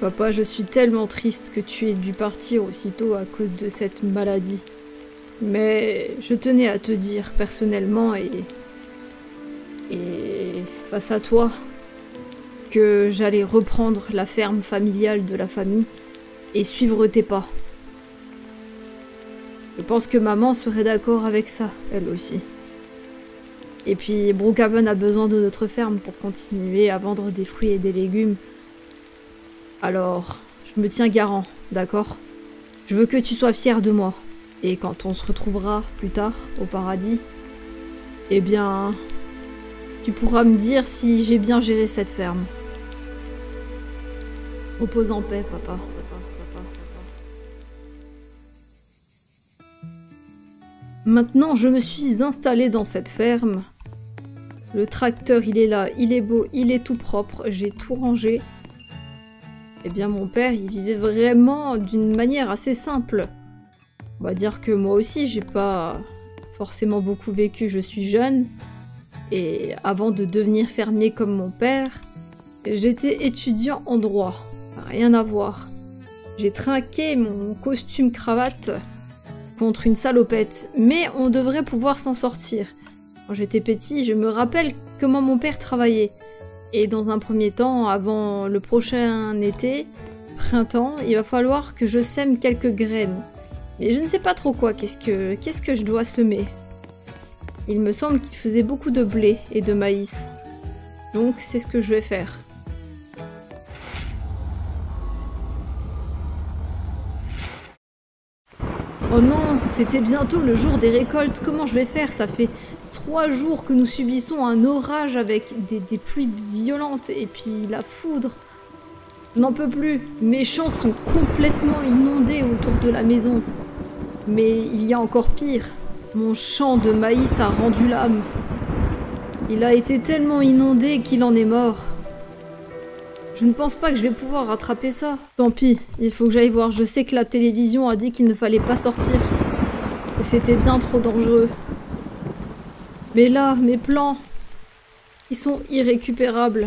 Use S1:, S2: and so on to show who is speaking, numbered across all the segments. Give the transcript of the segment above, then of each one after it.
S1: Papa, je suis tellement triste que tu aies dû partir aussitôt à cause de cette maladie. Mais je tenais à te dire personnellement et face à toi que j'allais reprendre la ferme familiale de la famille et suivre tes pas. Je pense que maman serait d'accord avec ça, elle aussi. Et puis Brookhaven a besoin de notre ferme pour continuer à vendre des fruits et des légumes. Alors, je me tiens garant, d'accord? Je veux que tu sois fier de moi. Et quand on se retrouvera plus tard, au paradis, eh bien, tu pourras me dire si j'ai bien géré cette ferme. Repose en paix, papa. Maintenant, je me suis installée dans cette ferme. Le tracteur, il est là, il est beau, il est tout propre, j'ai tout rangé. Eh bien, mon père, il vivait vraiment d'une manière assez simple. On va dire que moi aussi, j'ai pas forcément beaucoup vécu, je suis jeune. Et avant de devenir fermier comme mon père, j'étais étudiant en droit. Rien à voir. J'ai trinqué mon costume cravate contre une salopette, mais on devrait pouvoir s'en sortir. Quand j'étais petit, je me rappelle comment mon père travaillait. Et dans un premier temps, avant le prochain été, printemps, il va falloir que je sème quelques graines. Mais je ne sais pas trop quoi, qu'est-ce que je dois semer. Il me semble qu'il faisait beaucoup de blé et de maïs. Donc c'est ce que je vais faire. Oh non, c'était bientôt le jour des récoltes, comment je vais faire? Ça fait 3 jours que nous subissons un orage avec des pluies violentes et puis la foudre. Je n'en peux plus, mes champs sont complètement inondés autour de la maison. Mais il y a encore pire, mon champ de maïs a rendu l'âme. Il a été tellement inondé qu'il en est mort. Je ne pense pas que je vais pouvoir rattraper ça. Tant pis, il faut que j'aille voir. Je sais que la télévision a dit qu'il ne fallait pas sortir. Que c'était bien trop dangereux. Mais là, mes plans, ils sont irrécupérables.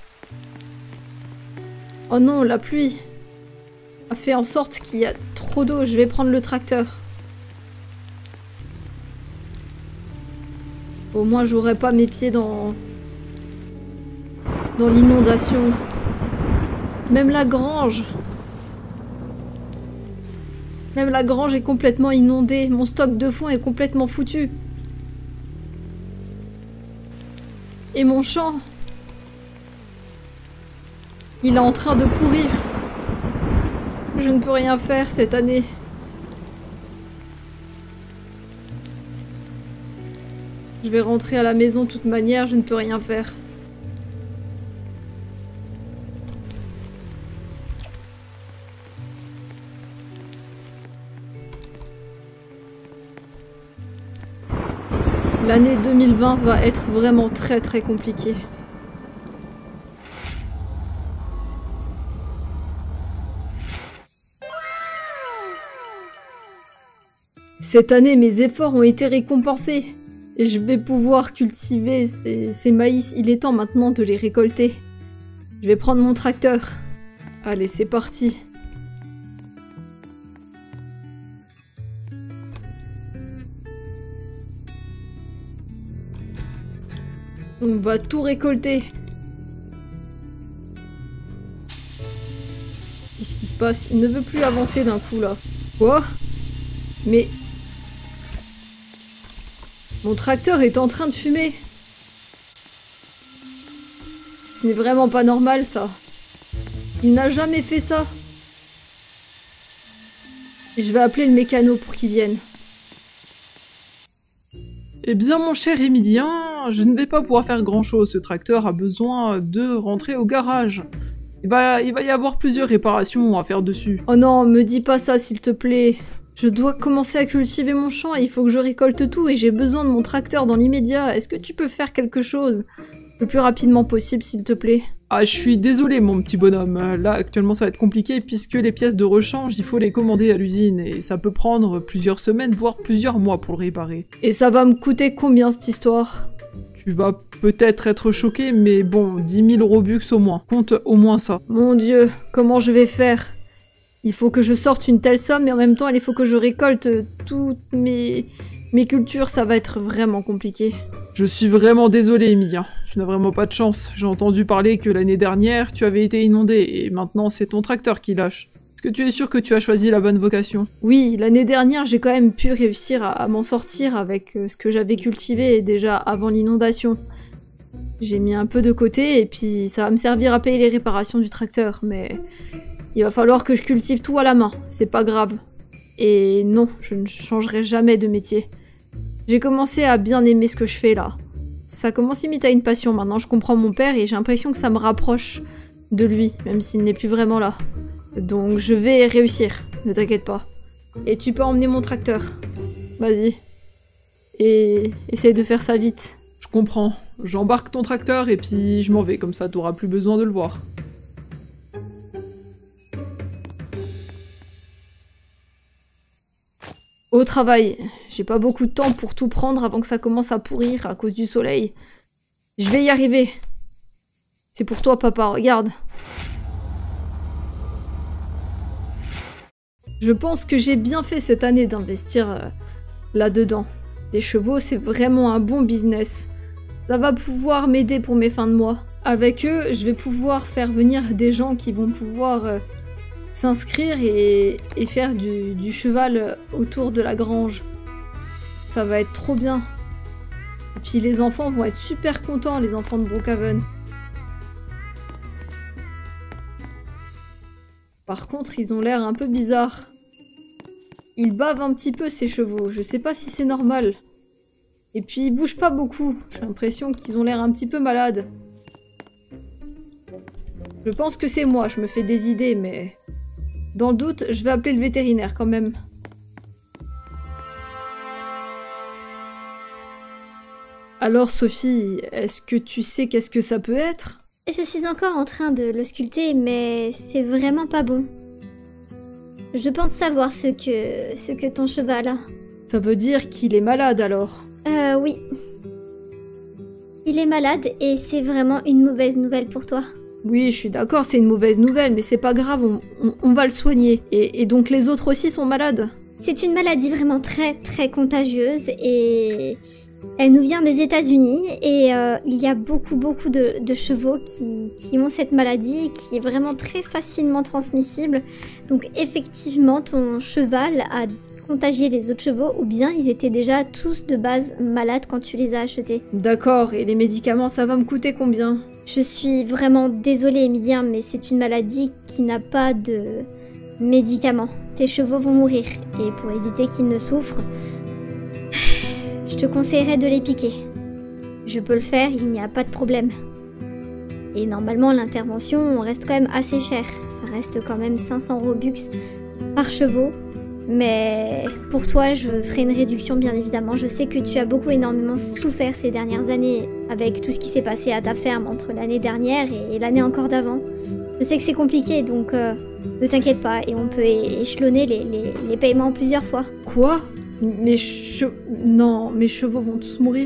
S1: Oh non, la pluie a fait en sorte qu'il y a trop d'eau. Je vais prendre le tracteur. Au moins, j'aurai pas mes pieds dans l'inondation. Même la grange est complètement inondée. Mon stock de foin est complètement foutu. Et mon champ, il est en train de pourrir. Je ne peux rien faire cette année. Je vais rentrer à la maison de toute manière, je ne peux rien faire. L'année 2020 va être vraiment très compliquée. Cette année, mes efforts ont été récompensés. Et je vais pouvoir cultiver ces maïs. Il est temps maintenant de les récolter. Je vais prendre mon tracteur. Allez, c'est parti. On va tout récolter. Qu'est-ce qui se passe? Il ne veut plus avancer d'un coup, là. Quoi? Mais... mon tracteur est en train de fumer. Ce n'est vraiment pas normal, ça. Il n'a jamais fait ça. Et je vais appeler le mécano pour qu'il vienne.
S2: Eh bien, mon cher Emilien, je ne vais pas pouvoir faire grand-chose. Ce tracteur a besoin de rentrer au garage. Il va y avoir plusieurs réparations à faire dessus.
S1: Oh non, me dis pas ça, s'il te plaît. Je dois commencer à cultiver mon champ et il faut que je récolte tout et j'ai besoin de mon tracteur dans l'immédiat. Est-ce que tu peux faire quelque chose le plus rapidement possible, s'il te plaît?
S2: Ah, je suis désolé, mon petit bonhomme. Là, actuellement, ça va être compliqué puisque les pièces de rechange, il faut les commander à l'usine et ça peut prendre plusieurs semaines, voire plusieurs mois pour le réparer.
S1: Et ça va me coûter combien, cette histoire?
S2: Tu vas peut-être être choqué, mais bon, 10 000 Robux au moins. Compte au moins ça.
S1: Mon Dieu, comment je vais faire? Il faut que je sorte une telle somme, et en même temps, il faut que je récolte toutes mes cultures. Ça va être vraiment compliqué.
S2: Je suis vraiment désolé, Emilia. Tu n'as vraiment pas de chance. J'ai entendu parler que l'année dernière, tu avais été inondé, et maintenant c'est ton tracteur qui lâche. Est-ce que tu es sûr que tu as choisi la bonne vocation?
S1: Oui, l'année dernière, j'ai quand même pu réussir à m'en sortir avec ce que j'avais cultivé déjà avant l'inondation. J'ai mis un peu de côté, et puis ça va me servir à payer les réparations du tracteur, mais il va falloir que je cultive tout à la main, c'est pas grave. Et non, je ne changerai jamais de métier. J'ai commencé à bien aimer ce que je fais là. Ça commence limite à une passion maintenant, je comprends mon père et j'ai l'impression que ça me rapproche de lui, même s'il n'est plus vraiment là. Donc je vais réussir, ne t'inquiète pas. Et tu peux emmener mon tracteur. Vas-y. Et essaye de faire ça vite.
S2: Je comprends. J'embarque ton tracteur et puis je m'en vais, comme ça t'auras plus besoin de le voir.
S1: Au travail, j'ai pas beaucoup de temps pour tout prendre avant que ça commence à pourrir à cause du soleil. Je vais y arriver. C'est pour toi, papa, regarde. Je pense que j'ai bien fait cette année d'investir là-dedans. Les chevaux, c'est vraiment un bon business. Ça va pouvoir m'aider pour mes fins de mois. Avec eux, je vais pouvoir faire venir des gens qui vont pouvoir s'inscrire et faire du cheval autour de la grange. Ça va être trop bien. Et puis les enfants vont être super contents, les enfants de Brookhaven. Par contre, ils ont l'air un peu bizarres. Ils bavent un petit peu ces chevaux, je sais pas si c'est normal. Et puis ils bougent pas beaucoup, j'ai l'impression qu'ils ont l'air un petit peu malades. Je pense que c'est moi, je me fais des idées, mais... Dans le doute, je vais appeler le vétérinaire quand même. Alors Sophie, est-ce que tu sais qu'est-ce que ça peut être?
S3: Je suis encore en train de le sculpter, mais c'est vraiment pas bon. Je pense savoir ce que ton cheval a.
S1: Ça veut dire qu'il est malade alors?
S3: Oui. Il est malade et c'est vraiment une mauvaise nouvelle pour toi.
S1: Oui, je suis d'accord, c'est une mauvaise nouvelle, mais c'est pas grave, on va le soigner. Et donc les autres aussi sont malades?
S3: C'est une maladie vraiment très très contagieuse et elle nous vient des États-Unis et il y a beaucoup de chevaux qui ont cette maladie qui est vraiment très facilement transmissible. Donc effectivement, ton cheval a contagié les autres chevaux ou bien ils étaient déjà tous de base malades quand tu les as achetés.
S1: D'accord, et les médicaments, ça va me coûter combien?
S3: Je suis vraiment désolée, Emilia, mais c'est une maladie qui n'a pas de médicaments. Tes chevaux vont mourir, et pour éviter qu'ils ne souffrent, je te conseillerais de les piquer. Je peux le faire, il n'y a pas de problème. Et normalement, l'intervention reste quand même assez chère. Ça reste quand même 500 Robux par chevaux. Mais pour toi, je ferai une réduction, bien évidemment. Je sais que tu as énormément souffert ces dernières années avec tout ce qui s'est passé à ta ferme entre l'année dernière et l'année encore d'avant. Je sais que c'est compliqué, donc ne t'inquiète pas. Et on peut échelonner les paiements plusieurs fois.
S1: Quoi? Non, mes chevaux vont tous mourir.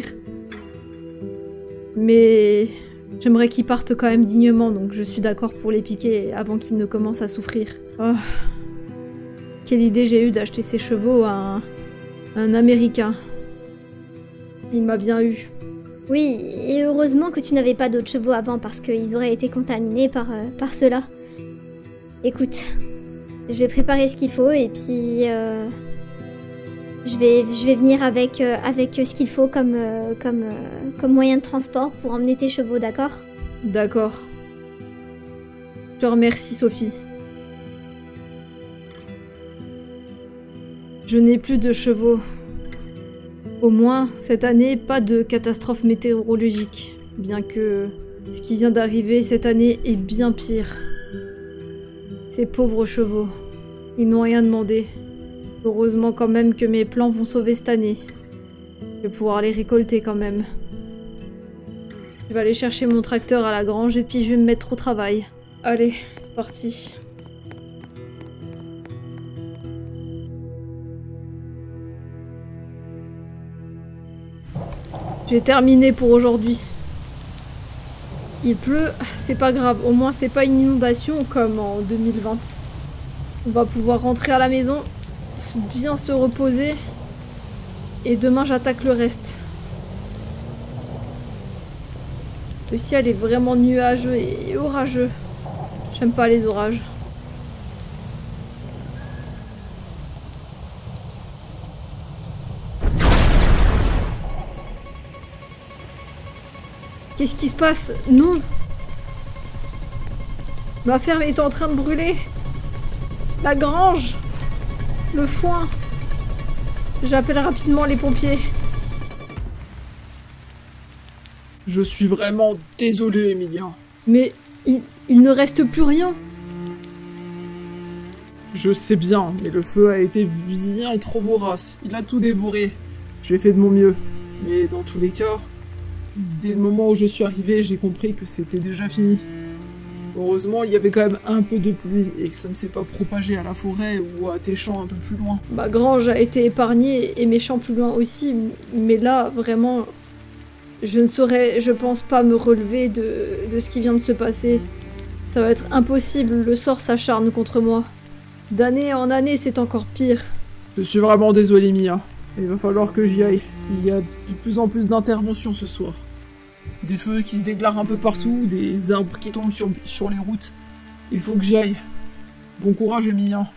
S1: Mais j'aimerais qu'ils partent quand même dignement, donc je suis d'accord pour les piquer avant qu'ils ne commencent à souffrir. Oh. Quelle idée j'ai eue d'acheter ces chevaux à un Américain. Il m'a bien eu.
S3: Oui, et heureusement que tu n'avais pas d'autres chevaux avant parce qu'ils auraient été contaminés par cela. Écoute, je vais préparer ce qu'il faut et puis je vais venir avec ce qu'il faut comme moyen de transport pour emmener tes chevaux, d'accord?
S1: D'accord. Je te remercie, Sophie. Je n'ai plus de chevaux. Au moins, cette année, pas de catastrophe météorologique. Bien que ce qui vient d'arriver cette année est bien pire. Ces pauvres chevaux, ils n'ont rien demandé. Heureusement quand même que mes plants vont sauver cette année. Je vais pouvoir les récolter quand même. Je vais aller chercher mon tracteur à la grange et puis je vais me mettre au travail. Allez, c'est parti. J'ai terminé pour aujourd'hui. Il pleut, c'est pas grave. Au moins, c'est pas une inondation comme en 2020. On va pouvoir rentrer à la maison, bien se reposer. Et demain, j'attaque le reste. Le ciel est vraiment nuageux et orageux. J'aime pas les orages. Qu'est-ce qui se passe? Non! Ma ferme est en train de brûler! La grange! Le foin! J'appelle rapidement les pompiers.
S2: Je suis vraiment désolé, Emilien.
S1: Mais il ne reste plus rien.
S2: Je sais bien, mais le feu a été bien trop vorace. Il a tout dévoré. J'ai fait de mon mieux. Mais dans tous les cas, dès le moment où je suis arrivé, j'ai compris que c'était déjà fini. Heureusement, il y avait quand même un peu de pluie et que ça ne s'est pas propagé à la forêt ou à tes champs un peu plus loin.
S1: Ma grange a été épargnée et mes champs plus loin aussi, mais là, vraiment, je ne saurais, je pense pas me relever de ce qui vient de se passer. Ça va être impossible, le sort s'acharne contre moi. D'année en année, c'est encore pire.
S2: Je suis vraiment désolé, Mia. Il va falloir que j'y aille. Il y a de plus en plus d'interventions ce soir. Des feux qui se déclarent un peu partout, des arbres qui tombent sur les routes. Il faut que j'y aille. Bon courage, Emilien.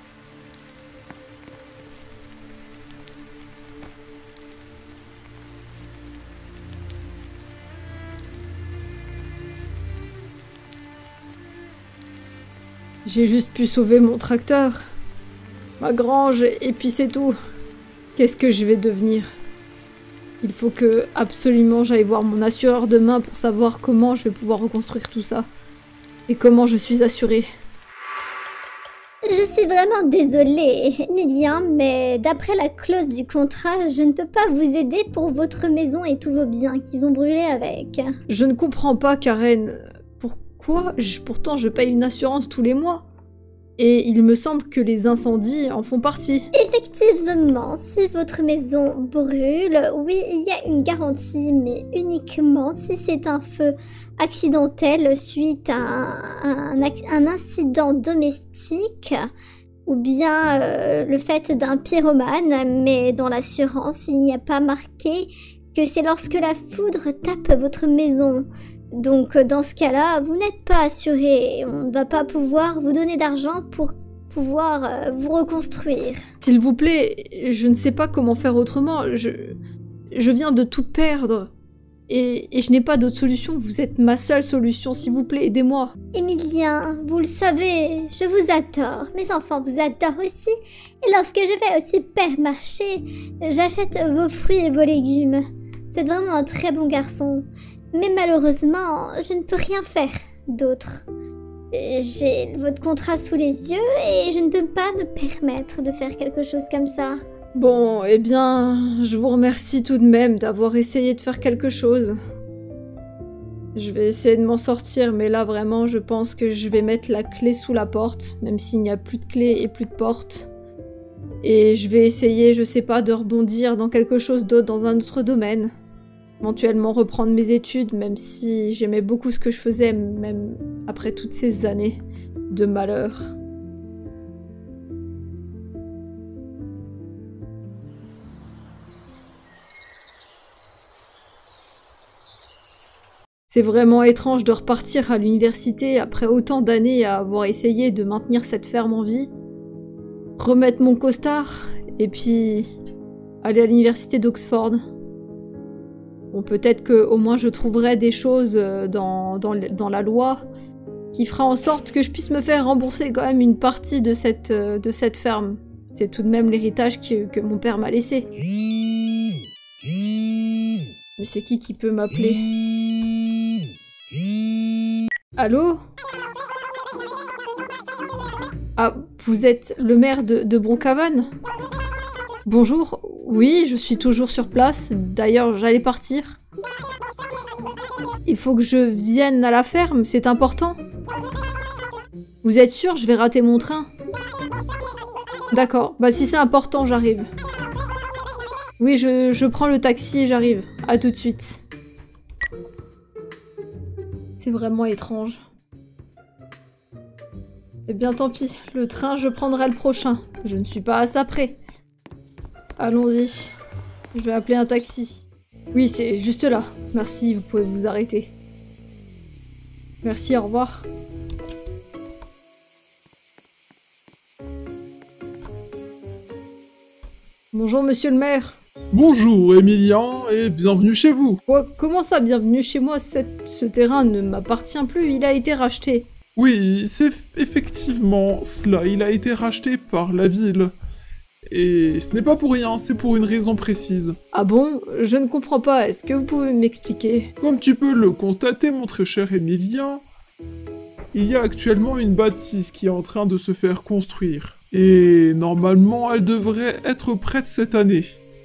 S1: J'ai juste pu sauver mon tracteur, ma grange, et puis c'est tout. Qu'est-ce que je vais devenir? Il faut que absolument j'aille voir mon assureur demain pour savoir comment je vais pouvoir reconstruire tout ça. Et comment je suis assurée.
S3: Je suis vraiment désolée, Emilien, mais d'après la clause du contrat, je ne peux pas vous aider pour votre maison et tous vos biens qu'ils ont brûlés avec.
S1: Je ne comprends pas, Karen. Pourquoi? Pourtant, je paye une assurance tous les mois. Et il me semble que les incendies en font partie.
S3: Effectivement, si votre maison brûle, oui, il y a une garantie, mais uniquement si c'est un feu accidentel suite à un incident domestique ou bien le fait d'un pyromane, mais dans l'assurance, il n'y a pas marqué que c'est lorsque la foudre tape votre maison. Donc dans ce cas-là, vous n'êtes pas assuré. On ne va pas pouvoir vous donner d'argent pour pouvoir vous reconstruire.
S1: S'il vous plaît, je ne sais pas comment faire autrement. Je viens de tout perdre. Et je n'ai pas d'autre solution. Vous êtes ma seule solution. S'il vous plaît, aidez-moi.
S3: Emilien, vous le savez, je vous adore. Mes enfants vous adorent aussi. Et lorsque je vais au supermarché, j'achète vos fruits et vos légumes. Vous êtes vraiment un très bon garçon. Mais malheureusement, je ne peux rien faire d'autre. J'ai votre contrat sous les yeux et je ne peux pas me permettre de faire quelque chose comme ça.
S1: Bon, eh bien, je vous remercie tout de même d'avoir essayé de faire quelque chose. Je vais essayer de m'en sortir, mais là vraiment, je pense que je vais mettre la clé sous la porte, même s'il n'y a plus de clé et plus de porte. Et je vais essayer, je sais pas, de rebondir dans quelque chose d'autre, dans un autre domaine. Éventuellement reprendre mes études, même si j'aimais beaucoup ce que je faisais, même après toutes ces années de malheur. C'est vraiment étrange de repartir à l'université après autant d'années à avoir essayé de maintenir cette ferme en vie, remettre mon costard, et puis aller à l'université d'Oxford. Bon, peut-être qu'au moins je trouverai des choses dans la loi qui fera en sorte que je puisse me faire rembourser quand même une partie de cette ferme. C'est tout de même l'héritage que mon père m'a laissé. Mais c'est qui peut m'appeler? Allô? Ah, vous êtes le maire de Brookhaven? Bonjour, oui, je suis toujours sur place. D'ailleurs, j'allais partir. Il faut que je vienne à la ferme, c'est important. Vous êtes sûr, je vais rater mon train? D'accord, bah si c'est important, j'arrive. Oui, je prends le taxi et j'arrive. À tout de suite. C'est vraiment étrange. Eh bien tant pis, le train je prendrai le prochain. Je ne suis pas à ça près. Allons-y. Je vais appeler un taxi. Oui, c'est juste là. Merci, vous pouvez vous arrêter. Merci, au revoir. Bonjour monsieur le maire.
S2: Bonjour Emilien et bienvenue chez vous.
S1: Quoi, comment ça, bienvenue chez moi? Ce terrain ne m'appartient plus, il a été racheté.
S2: Oui, c'est effectivement cela, il a été racheté par la ville. Et ce n'est pas pour rien, c'est pour une raison précise.
S1: Ah bon? Je ne comprends pas, est-ce que vous pouvez m'expliquer?
S2: Comme tu peux le constater, mon très cher Emilien, il y a actuellement une bâtisse qui est en train de se faire construire. Et normalement, elle devrait être prête cette année.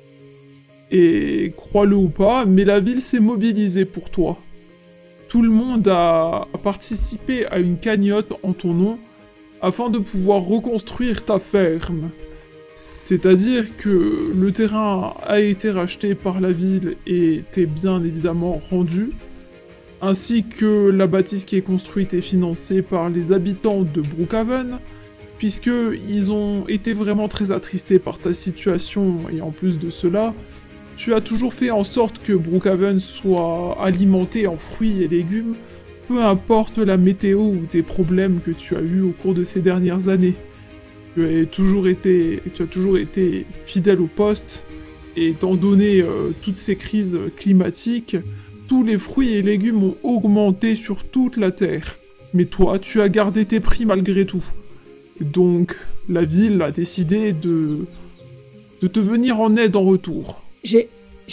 S2: Et crois-le ou pas, mais la ville s'est mobilisée pour toi. Tout le monde a participé à une cagnotte en ton nom afin de pouvoir reconstruire ta ferme. C'est-à-dire que le terrain a été racheté par la ville et t'est bien évidemment rendu, ainsi que la bâtisse qui est construite et financée par les habitants de Brookhaven, puisqu'ils ont été vraiment très attristés par ta situation, et en plus de cela, tu as toujours fait en sorte que Brookhaven soit alimenté en fruits et légumes, peu importe la météo ou tes problèmes que tu as eus au cours de ces dernières années. Tu as toujours été fidèle au poste, et étant donné toutes ces crises climatiques, tous les fruits et légumes ont augmenté sur toute la Terre. Mais toi, tu as gardé tes prix malgré tout. Donc, la ville a décidé de te venir en aide en retour.
S1: J'ai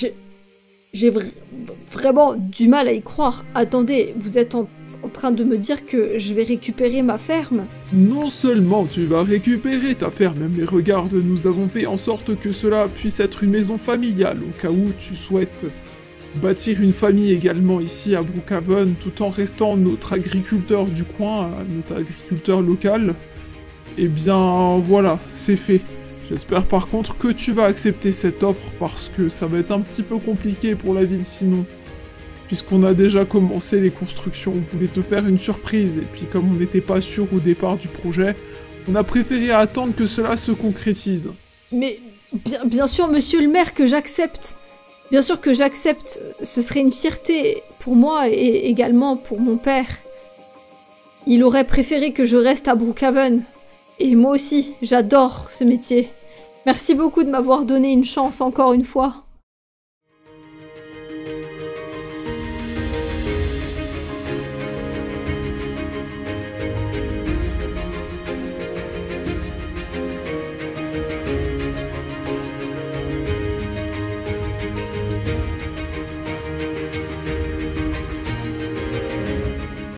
S1: vraiment du mal à y croire. Attendez, vous êtes en train de me dire que je vais récupérer ma ferme?
S2: Non seulement tu vas récupérer ta ferme, mais regarde, nous avons fait en sorte que cela puisse être une maison familiale, au cas où tu souhaites bâtir une famille également ici à Brookhaven, tout en restant notre agriculteur du coin, notre agriculteur local. Eh bien, voilà, c'est fait. J'espère par contre que tu vas accepter cette offre parce que ça va être un petit peu compliqué pour la ville sinon. Puisqu'on a déjà commencé les constructions, on voulait te faire une surprise et puis comme on n'était pas sûr au départ du projet, on a préféré attendre que cela se concrétise.
S1: Mais bien sûr, monsieur le maire, que j'accepte. Bien sûr que j'accepte. Ce serait une fierté pour moi et également pour mon père. Il aurait préféré que je reste à Brookhaven. Et moi aussi, j'adore ce métier. Merci beaucoup de m'avoir donné une chance encore une fois.